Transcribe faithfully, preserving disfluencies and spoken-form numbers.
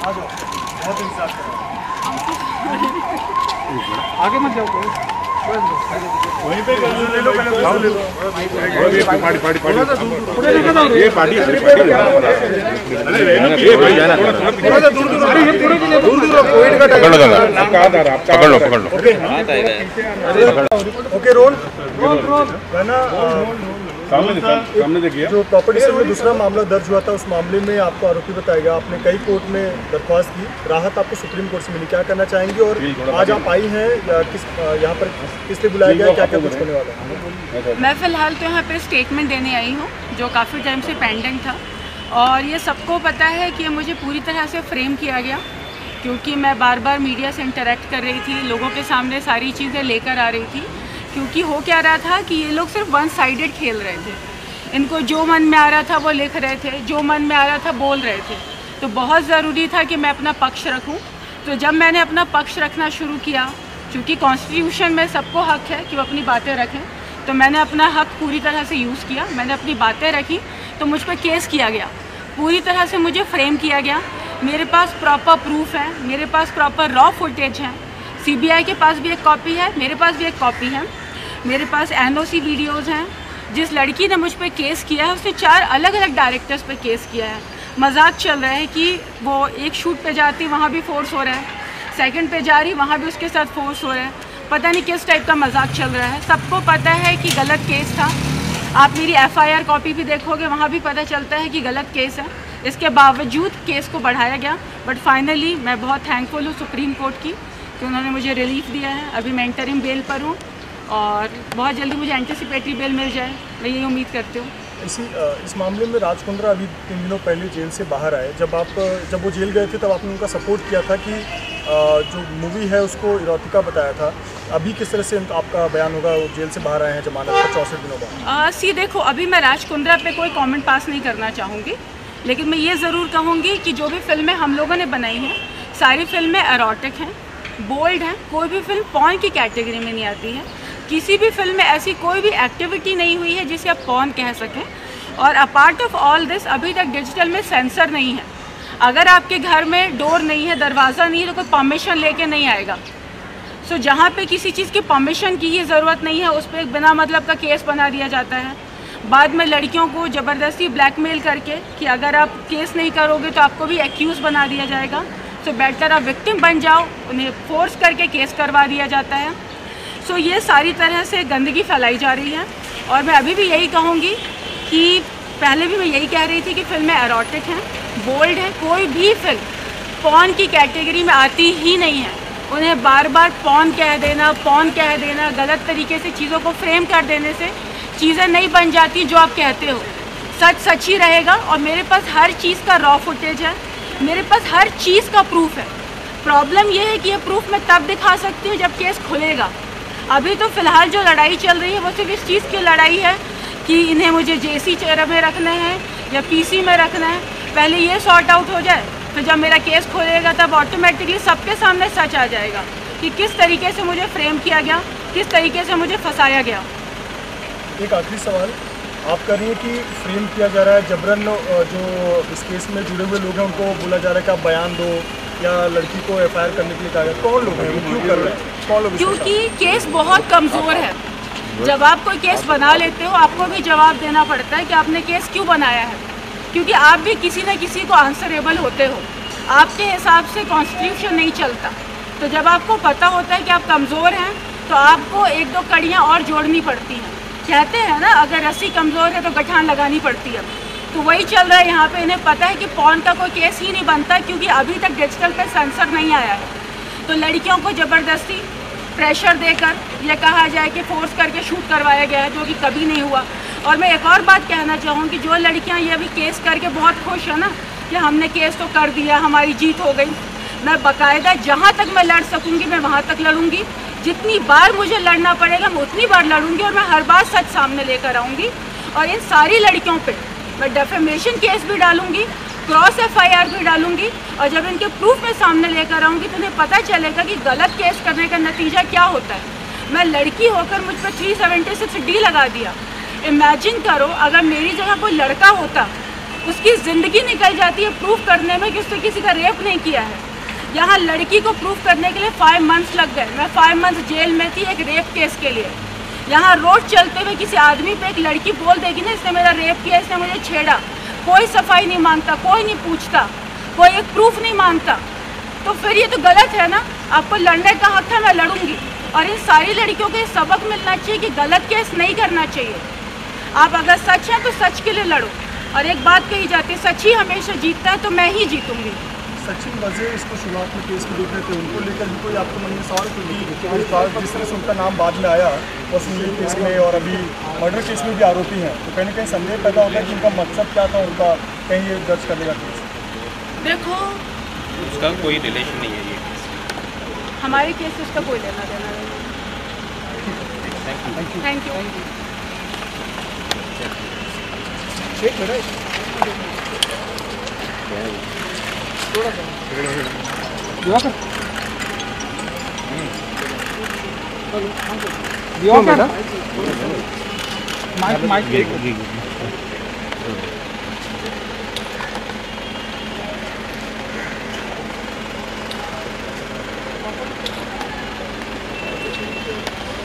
आ जाओ, बहुत इंतजार कर रहा हूं। आगे मत जाओ, कोई वहीं पे कर ले लो, पहले ले लो। ये पार्टी पार्टी पार्टी थोड़ा लेके जाओ, ये पार्टी अरे ये भाई जाना थोड़ा सा दूर दूर, अरे ये थोड़ा सा दूर दूर, कोविड का टाइम पकड़ लो, आप कहां जा रहे हैं? आप पकड़ लो पकड़ लो, okay okay, roll roll roll है ना। सामने सामने देखिए, जो प्रॉपर्टी सेल में दूसरा मामला दर्ज हुआ था, उस मामले में आपको आरोपी बताया गया। आपने कई कोर्ट में दरख्वास्त की, राहत आपको सुप्रीम कोर्ट से मिली, क्या करना चाहेंगे? और आज आप आई हैं या किस यहाँ पर किस लिए बुलाया गया, क्या क्या कुछ होने वाला है? मैं फ़िलहाल तो यहाँ पे स्टेटमेंट देने आई हूँ, जो काफ़ी टाइम से पेंडिंग था। और ये सबको पता है कि मुझे पूरी तरह से फ्रेम किया गया, क्योंकि मैं बार बार मीडिया से इंटरेक्ट कर रही थी, लोगों के सामने सारी चीज़ें लेकर आ रही थी। क्योंकि हो क्या रहा था कि ये लोग सिर्फ वन साइडेड खेल रहे थे, इनको जो मन में आ रहा था वो लिख रहे थे, जो मन में आ रहा था बोल रहे थे। तो बहुत ज़रूरी था कि मैं अपना पक्ष रखूं। तो जब मैंने अपना पक्ष रखना शुरू किया, क्योंकि कॉन्स्टिट्यूशन में सबको हक है कि वो अपनी बातें रखें, तो मैंने अपना हक पूरी तरह से यूज़ किया। मैंने अपनी बातें रखी तो मुझ पर केस किया गया, पूरी तरह से मुझे फ्रेम किया गया। मेरे पास प्रॉपर प्रूफ है, मेरे पास प्रॉपर रॉ फुटेज है, सीबीआई के पास भी एक कॉपी है, मेरे पास भी एक कॉपी है, मेरे पास एनओसी वीडियोज़ हैं। जिस लड़की ने मुझ पे केस किया है, उसने चार अलग अलग डायरेक्टर्स पे केस किया है। मजाक चल रहा है कि वो एक शूट पे जाती वहाँ भी फोर्स हो रहा है, सेकंड पे जा रही वहाँ भी उसके साथ फोर्स हो रहा है। पता नहीं किस टाइप का मजाक चल रहा है। सबको पता है कि गलत केस था। आप मेरी एफआईआर कॉपी भी देखोगे, वहाँ भी पता चलता है कि गलत केस है। इसके बावजूद केस को बढ़ाया गया, बट फाइनली मैं बहुत थैंकफुल हूँ सुप्रीम कोर्ट की कि उन्होंने मुझे रिलीफ दिया है। अभी मैं इंटरिम बेल पर हूँ और बहुत जल्दी मुझे एंटिसिपेटरी बेल मिल जाए, मैं यही उम्मीद करती हूँ। इसी इस मामले में राज कुंद्रा अभी तीन दिनों पहले जेल से बाहर आए। जब आप जब वो जेल गए थे तब आपने उनका सपोर्ट किया था कि जो मूवी है उसको इरोटिका बताया था। अभी किस तरह से आपका बयान होगा? वो जेल से बाहर आए हैं जमानत पर चौंसठ दिनों बाद। सी देखो, अभी मैं राज कुंद्रा पे कोई कमेंट पास नहीं करना चाहूँगी, लेकिन मैं ये ज़रूर कहूँगी कि जो भी फिल्में हम लोगों ने बनाई हैं, सारी फिल्में एरोटिक हैं, बोल्ड हैं। कोई भी फिल्म पॉर्न की कैटेगरी में नहीं आती है। किसी भी फिल्म में ऐसी कोई भी एक्टिविटी नहीं हुई है जिसे आप पॉर्न कह सकें। और अपार्ट ऑफ ऑल दिस, अभी तक डिजिटल में सेंसर नहीं है। अगर आपके घर में डोर नहीं है, दरवाज़ा नहीं है, तो कोई परमिशन लेके नहीं आएगा। सो so, जहाँ पे किसी चीज़ की परमिशन की ही ज़रूरत नहीं है, उस पर एक बिना मतलब का केस बना दिया जाता है। बाद में लड़कियों को ज़बरदस्ती ब्लैकमेल करके कि अगर आप केस नहीं करोगे तो आपको भी एक्यूज़ बना दिया जाएगा। सो so, बेटर आप विक्टिम बन जाओ, उन्हें फोर्स करके केस करवा दिया जाता है। सो so, ये सारी तरह से गंदगी फैलाई जा रही है। और मैं अभी भी यही कहूँगी कि पहले भी मैं यही कह रही थी कि फिल्में एरोटिक हैं, बोल्ड हैं। कोई भी फिल्म पॉर्न की कैटेगरी में आती ही नहीं है। उन्हें बार बार पॉर्न कह देना, पॉर्न कह देना, गलत तरीके से चीज़ों को फ्रेम कर देने से चीज़ें नहीं बन जाती जो आप कहते हो। सच सच ही रहेगा। और मेरे पास हर चीज़ का रॉ फुटेज है, मेरे पास हर चीज़ का प्रूफ है। प्रॉब्लम यह है कि ये प्रूफ मैं तब दिखा सकती हूँ जब केस खुलेगा। अभी तो फ़िलहाल जो लड़ाई चल रही है वो सिर्फ इस चीज़ की लड़ाई है कि इन्हें मुझे जेसी चेहरा में रखना है या पीसी में रखना है। पहले ये सॉर्ट आउट हो जाए, फिर जब मेरा केस खुलेगा तब ऑटोमेटिकली सबके सामने सच आ जाएगा कि किस तरीके से मुझे फ्रेम किया गया, किस तरीके से मुझे फंसाया गया। एक आखिरी सवाल, आप कर रही हैं कि फ्रेम किया जा रहा है, जबरन जो इस केस में जुड़े हुए लोग हैं उनको बोला जा रहा है कि आप बयान दो या लड़की को एफ आई आर करने के लिए कहा गया। कौन लोग हैं, वो क्यों कर रहे हैं, कौन लोग? क्योंकि केस बहुत कमज़ोर है। जब आप कोई केस बना लेते हो, आपको भी जवाब देना पड़ता है कि आपने केस क्यों बनाया है, क्योंकि आप भी किसी न किसी को आंसरेबल होते हो। आपके हिसाब से कॉन्स्टिट्यूशन नहीं चलता। तो जब आपको पता होता है कि आप कमज़ोर हैं तो आपको एक दो कड़ियाँ और जोड़नी पड़ती हैं। कहते हैं ना, अगर रस्सी कमज़ोर है तो गठान लगानी पड़ती है। तो वही चल रहा है यहाँ पे। इन्हें पता है कि पॉर्न का कोई केस ही नहीं बनता, क्योंकि अभी तक डिजिटल पे सेंसर नहीं आया है। तो लड़कियों को ज़बरदस्ती प्रेशर देकर यह कहा जाए कि फोर्स करके शूट करवाया गया है, जो कि कभी नहीं हुआ। और मैं एक और बात कहना चाहूँगी, जो लड़कियाँ ये अभी केस करके बहुत खुश है ना कि हमने केस तो कर दिया, हमारी जीत हो गई, मैं बाकायदा जहाँ तक मैं लड़ सकूँगी मैं वहाँ तक लड़ूँगी। जितनी बार मुझे लड़ना पड़ेगा मैं उतनी बार लड़ूंगी और मैं हर बार सच सामने लेकर आऊँगी। और इन सारी लड़कियों पे मैं डेफेमेशन केस भी डालूंगी, क्रॉस एफ आई आर भी डालूंगी। और जब इनके प्रूफ में सामने लेकर आऊँगी तो उन्हें पता चलेगा कि गलत केस करने का नतीजा क्या होता है। मैं लड़की होकर मुझ पर थ्री सेवेंटी सिक्स डी लगा दिया। इमेजिन करो अगर मेरी जगह कोई लड़का होता उसकी ज़िंदगी निकल जाती है प्रूफ करने में कि उसने किसी का रेप नहीं किया है। यहाँ लड़की को प्रूफ करने के लिए फाइव मंथ्स लग गए। मैं फाइव मंथ्स जेल में थी एक रेप केस के लिए। यहाँ रोड चलते हुए किसी आदमी पे एक लड़की बोल देगी ना इसने मेरा रेप किया, इसने मुझे छेड़ा, कोई सफाई नहीं मांगता, कोई नहीं पूछता, कोई एक प्रूफ नहीं मांगता, तो फिर ये तो गलत है ना। आपको लड़ने का हक है, मैं लड़ूंगी। और इन सारी लड़कियों को ये सबक मिलना चाहिए कि गलत केस नहीं करना चाहिए। आप अगर सच हैं तो सच के लिए लड़ो। और एक बात कही जाती है, सच ही हमेशा जीतता है, तो मैं ही जीतूंगी। सचिन वजीर इसको शुरुआत में केस को देख रहे थे, उनको लेकर भी कोई आपके मन में सवाल, क्योंकि जिस तरह से उनका नाम बाद में आया और सिंगल केस में और अभी मर्डर केस में भी आरोपी हैं, तो कहीं ना कहीं संदेह पैदा होता है कि उनका मकसद क्या था, उनका कहीं ये दर्ज करने का केस। देखो उसका कोई रिलेशन नहीं है ये केस, हमारे केस से उसका कोई लेना देना नहीं। Thank you. एक मिनट थोड़ा सा दियो बेटा माइक माइक